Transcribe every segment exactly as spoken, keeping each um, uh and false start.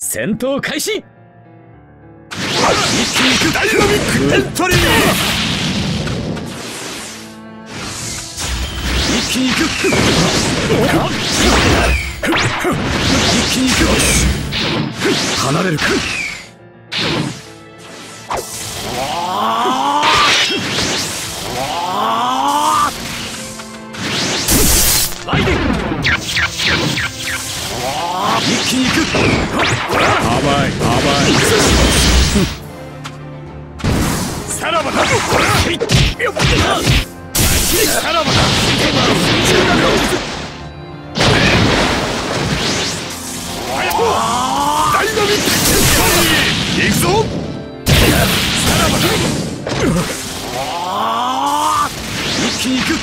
戦闘開始。 一気に行くダイナミックエントリー。一気に行く。一気に行く。離れる。ライデン。一気に行く。甘い甘い。さらばだ。さらばだ。ダイナミック行くぞ。さらばだ。一気に行く。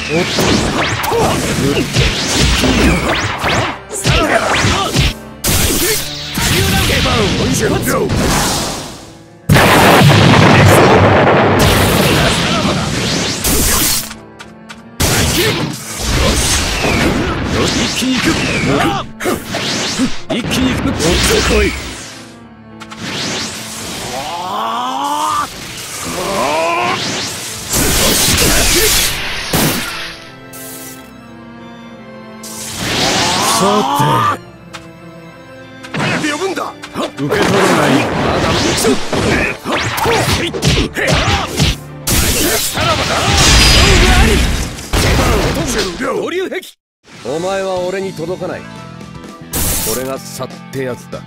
さらばだ。一気に行く。一気に行く。おっとこい。さて早く呼ぶんだ。受け取らない。まださらばだ。合流壁。 お前は俺に届かない。これが差ってやつだ。